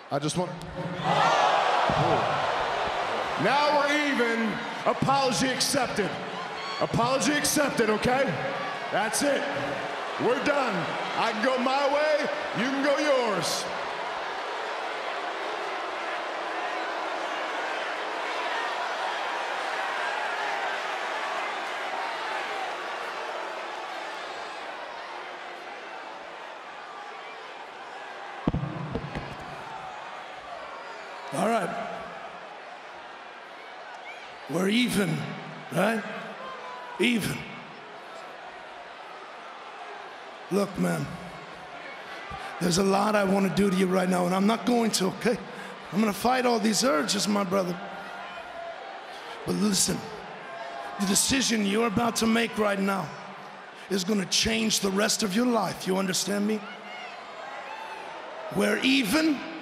I just want... Now we're even. Apology accepted. Apology accepted, okay? That's it. We're done. I can go my way, you can go yours. All right. We're even, right? Even. Look, man, there's a lot I want to do to you right now, and I'm not going to, okay? I'm going to fight all these urges, my brother. But listen, the decision you're about to make right now is going to change the rest of your life. You understand me? We're even.